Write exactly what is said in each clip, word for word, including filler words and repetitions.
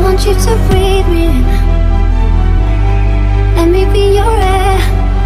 want you to breathe me in. Let me be your air.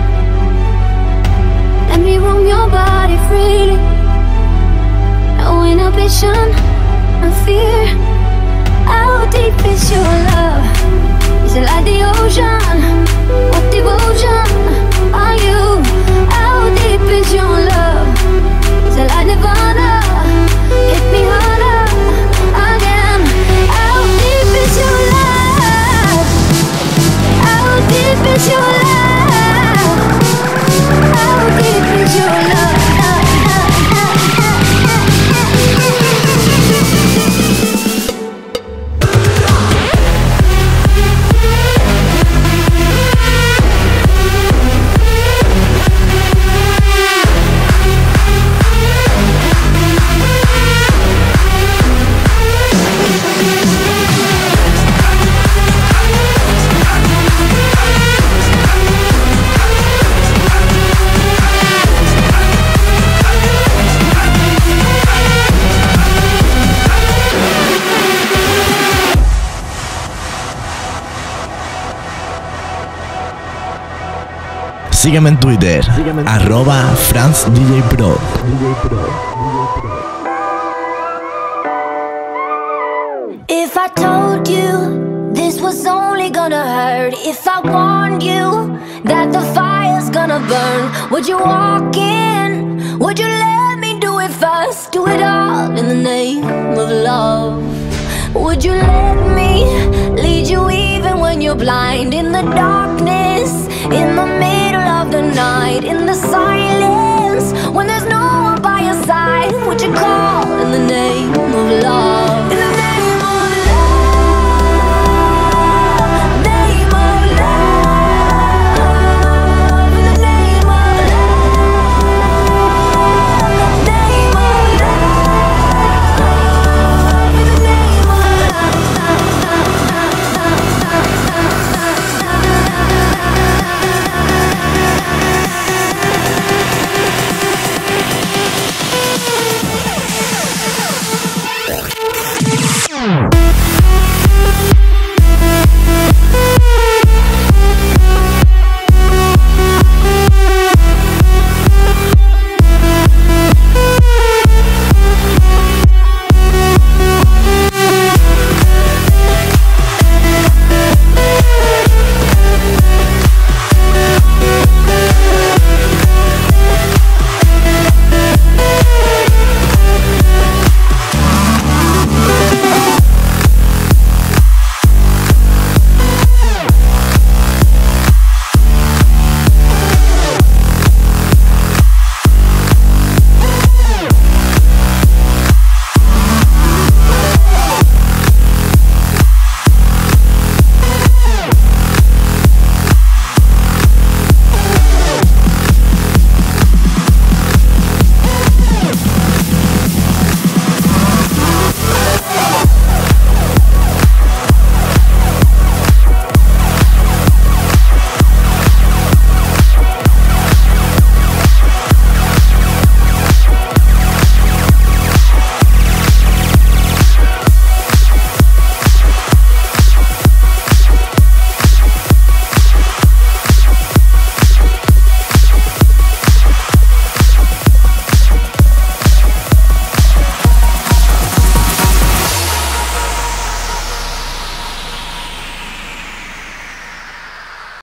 Let me roam your body freely. No inhibition, no fear. How deep is your love? Is it like the ocean? What devotion are you? How deep is your love? Is it like Nirvana? Hit me harder again. How deep is your love? How deep is your love? How deep is your love? Sígueme en Twitter, Sígueme en arroba FranzDJPro. If I told you this was only gonna hurt, if I warned you that the fire's gonna burn, would you walk in? Would you let me do it first? Do it all in the name of love. Would you let me lead you even when you're blind? In the darkness, in the middle of the night, in the silence, when there's no one by your side, would you call in the name of love?